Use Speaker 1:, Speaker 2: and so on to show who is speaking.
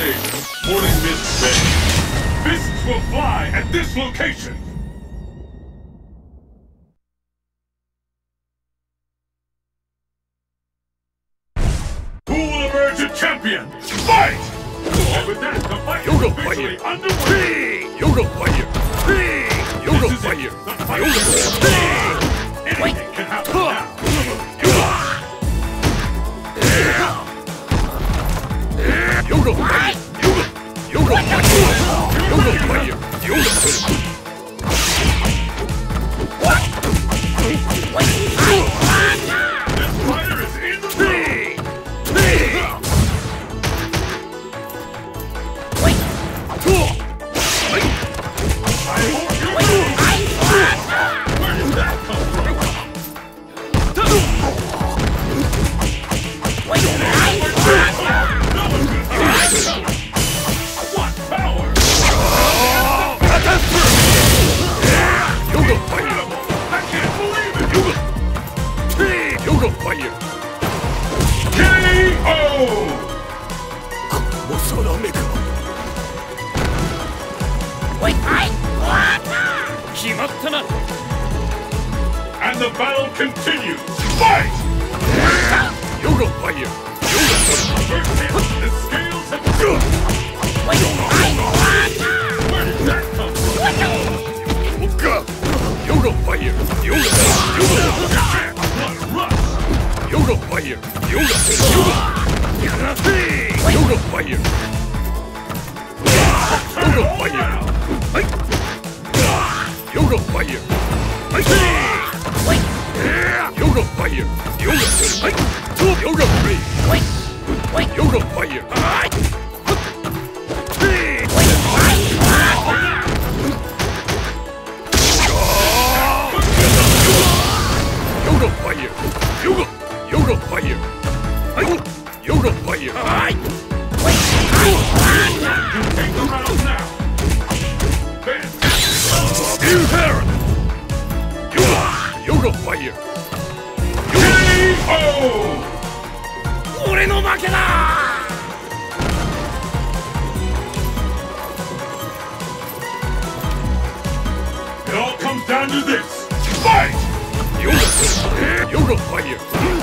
Speaker 1: destination, Morning Mist Bay. Fists will fly at this location. Who will emerge a champion? Fight! And with that, the fight is officially underway.
Speaker 2: Yoga fire! Yoga
Speaker 1: This is
Speaker 2: fire!
Speaker 1: it. The fight is anything can happen now.
Speaker 2: Yoga fire! Yoga fire! Yoga fire! Yoga fire!
Speaker 1: This fighter is in the ring. Where did that come from? What power!
Speaker 2: Yoga fire!
Speaker 1: I can't believe it!
Speaker 2: Yoga fire!
Speaker 1: KO!
Speaker 2: もそらめく決まったな
Speaker 1: And the battle continues! Fight!
Speaker 2: Yoga fire! Yoga fire!
Speaker 1: First hit, the scales have tipped. Where did that come from?
Speaker 2: Yoga! Yoga fire! Yoga! Yoga!
Speaker 1: Blood rush!
Speaker 2: Yoga fire! Yoga! Yoga! Yoga fire! Yoga fire! Hey! Yoga fire! Hey! Yoga fire! Yoga! Hey! Yoga free! Yoga fire! Yoga fire! Yoga! Yoga fire! Hey! Yoga fire!
Speaker 1: You take the round now! Fantastic!
Speaker 2: You Heron! Yoga! Yoga fire!
Speaker 1: KO!
Speaker 2: 俺の負けだ
Speaker 1: It all comes down to this! Fight!
Speaker 2: Yoga! Yoga fire!